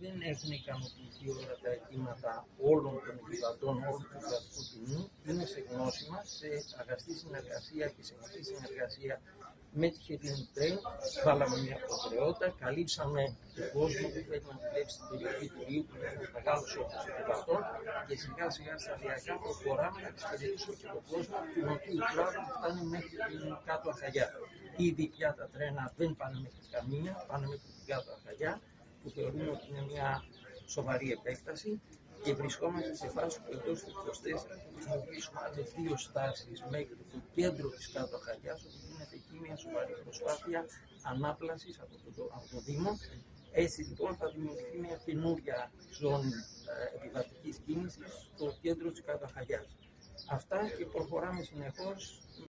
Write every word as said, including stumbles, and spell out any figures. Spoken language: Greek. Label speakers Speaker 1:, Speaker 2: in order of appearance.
Speaker 1: δεν έχουν ικανοποιηθεί όλα τα αιτήματα όλων των επιβατών, όλου του κρατικού κοινού. Είναι σε γνώση μας, σε αγαστή συνεργασία και σε αγαστή συνεργασία με τη Hellenic Train. Βάλαμε μια προτεραιότητα, καλύψαμε τον κόσμο που θέλει να δουλέψει στην περιοχή του Ρίου, που είναι μεγάλο όγκος επιβατών, και σιγά σιγά σταδιακά προχωράμε να εξυπηρετήσουμε και τον κόσμο του νοτιού κλάδου που φτάνει μέχρι την Κάτω Αχαγιά. Ήδη πια τα τρένα δεν πάνε μέχρι Καμίνια, πάνε μέχρι την Κάτω Αχαγιά, που θεωρούμε ότι είναι μια σοβαρή επέκταση, και βρισκόμαστε σε φάση που εντός του είκοσι τέσσερα θα δημιουργήσουμε άλλες δύο στάσεις μέχρι το κέντρο της Κάτω Αχαγιάς, όπου γίνεται εκεί μια σοβαρή προσπάθεια ανάπλασης από το, από το Δήμο. Έτσι λοιπόν θα δημιουργηθεί μια καινούρια ζώνη ε, επιβατικής κίνησης στο κέντρο της Κάτω Αχαγιάς. Αυτά, και προχωράμε συνεχώς